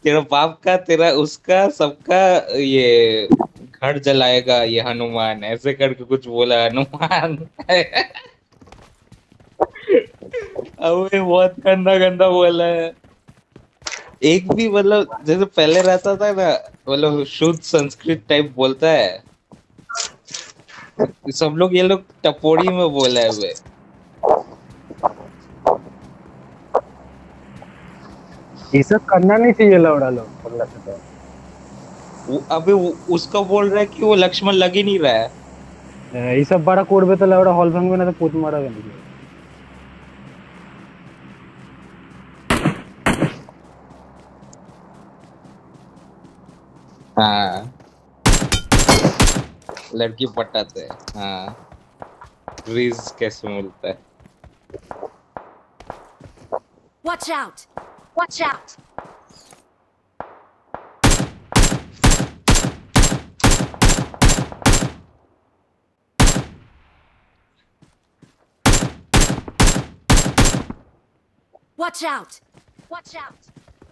तेरा बाप का, तेरा उसका, सबका ये घर जलाएगा ये हनुमान, ऐसे करके कुछ बोला हनुमान। अब ये बहुत गंदा गंदा बोला है। एक भी मतलब जैसे पहले रहता था ना, मतलब शुद्ध संस्कृत टाइप बोलता है। सब लोग, ये लोग टपोरी में बोला है वे। ये सब करना नहीं चाहिए लौड़ा लोग पगला से तो। अबे उसका बोल रहा है कि वो लक्ष्मण लग ही नहीं रहा है। ये सब बड़ा कोड पे तो लौड़ा हॉल भंग में ना तो पूत मारा नहीं। हाँ, लड़की पटाते हैं। हाँ, रिज कैसे मिलता है। Watch out! Watch out! Watch out! Watch out!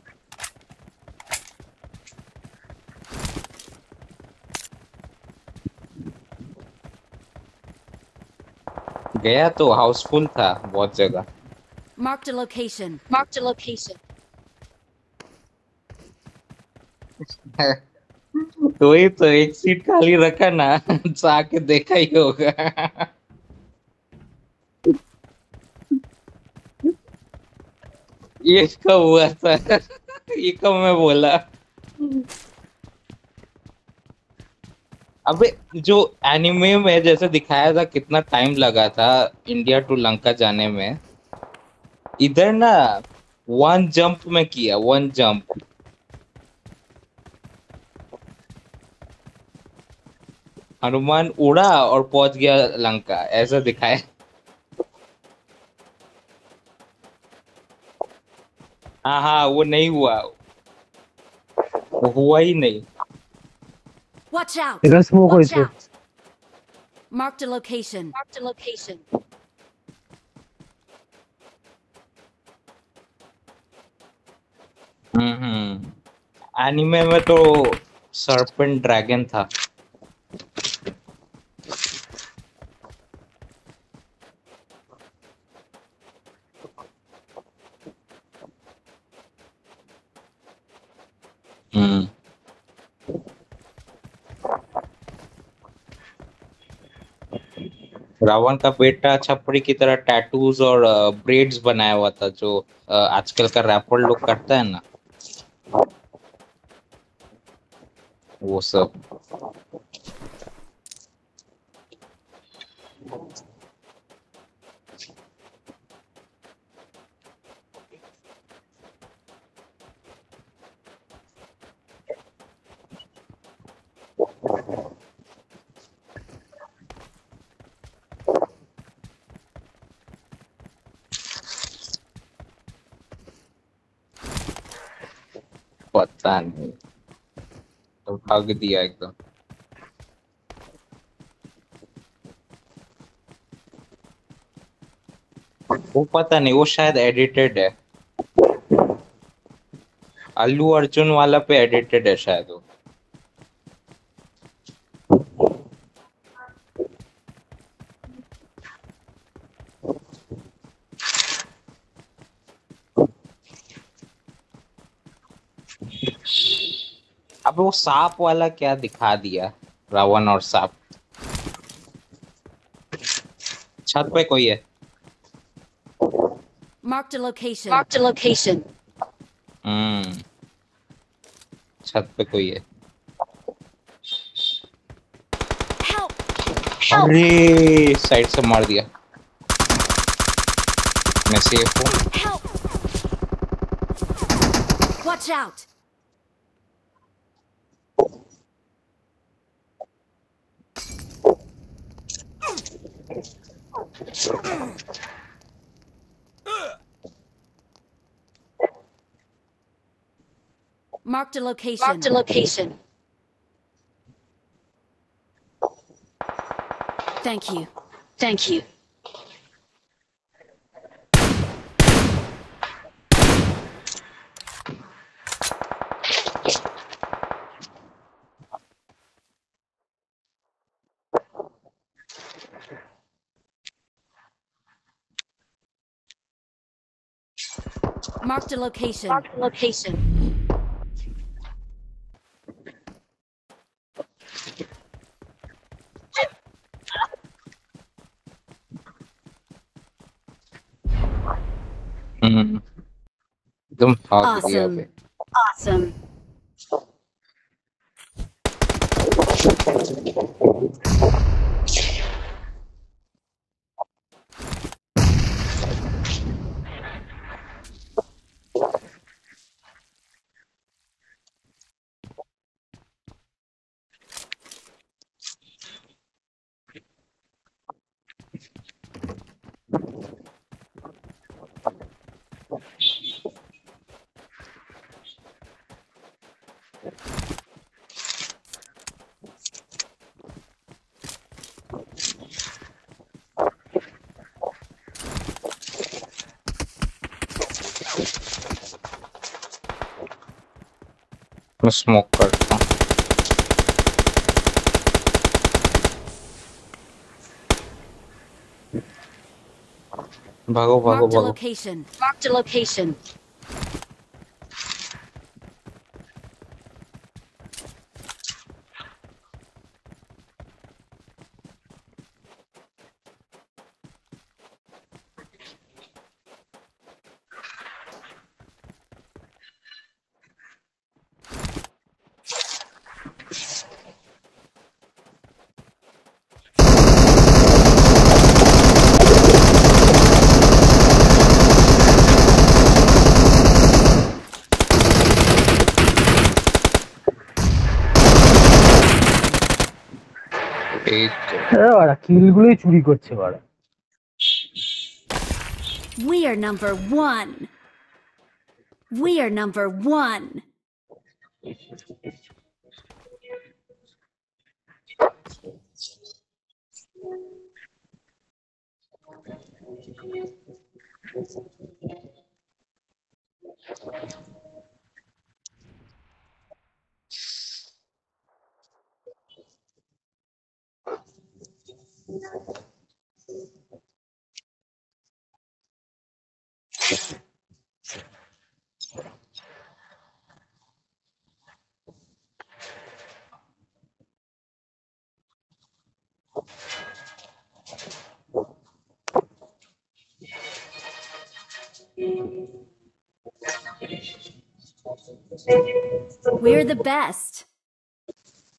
गया तो हाउसफुल था बहुत जगह। Marked a location. Marked a location. तो वही तो, एक सीट खाली रखा ना, आके देखा ही होगा। ये कब हुआ था? ये कब मैं बोला? अबे जो एनिमे में जैसे दिखाया था कितना टाइम लगा था इंडिया टू लंका जाने में, इधर ना वन जंप में किया, वन जंप। हनुमान उड़ा और पहुंच गया लंका, ऐसा दिखाया। हाँ हाँ, वो नहीं हुआ, वो हुआ ही नहीं। Watch out! इधर स्मोक हो Watch इसे। out! Marked a location. Marked a location. Anime में तो सरपेंट ड्रैगन था। हम्म। रावण का बेटा छपरी की तरह टैटूज और ब्रेड्स बनाया हुआ था, जो आजकल का रैपर लोग करता है ना, वो सब। पता नहीं, तो भाग दिया एकदम। वो पता नहीं, वो शायद एडिटेड है। अल्लू अर्जुन वाला पे एडिटेड है शायद वो। अब वो सांप वाला क्या दिखा दिया, रावण और सांप। छत पे कोई है। Marked a location. Marked a location. हम्म, छत पे कोई है। Help! Help! अरे साइड से मार दिया। मैं सेफ हूँ। Help! Watch out! Marked a location. Marked a location. Thank you. Thank you. Marked a location. Marked a location. हम्म, एकदम भाग दिया Awesome. बे। Awesome. मैं स्मोक करता हूँ। भागो भागो Marked a भागो। location. Marked a location. एक বাড়া কিলগুলোই চুরি করছে বাড়া। We are number one. We are number one. We're the best.